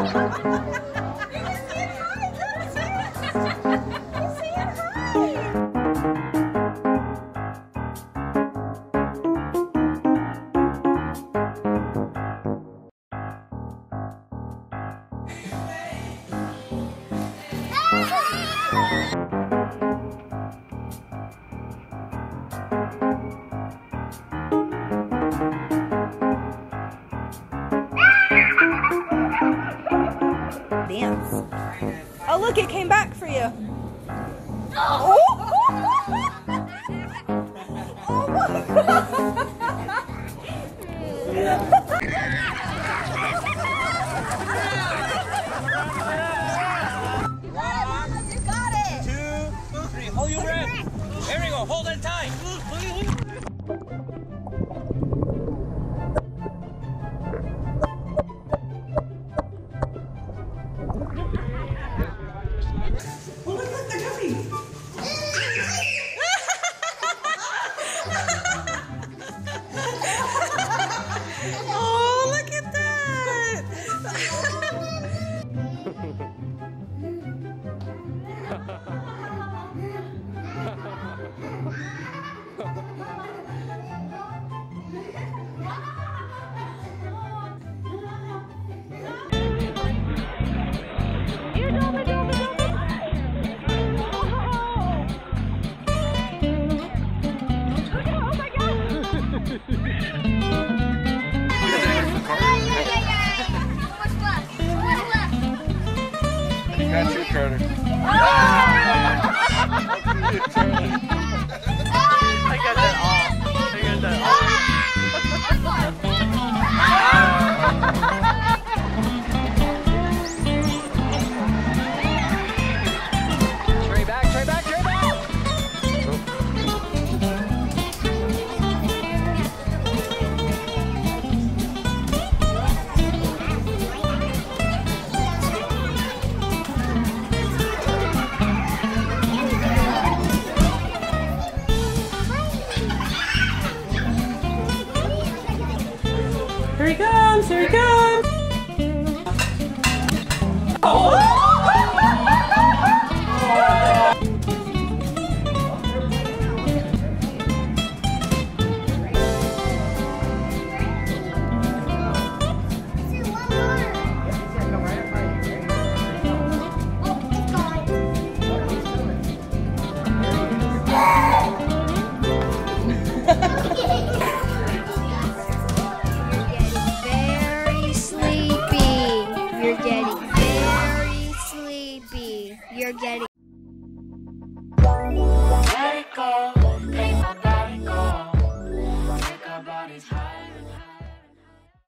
Dance. Oh, look, it came back for you. Oh, Oh my God. You got it. 2, 3. Hold your breath. There we go. Hold it tight. Oh, look at that. That's your Carter. I got that all. I got that all. Tray back, tray back, tray back. Here he comes, here he comes. Oh! You're getting very sleepy. You're getting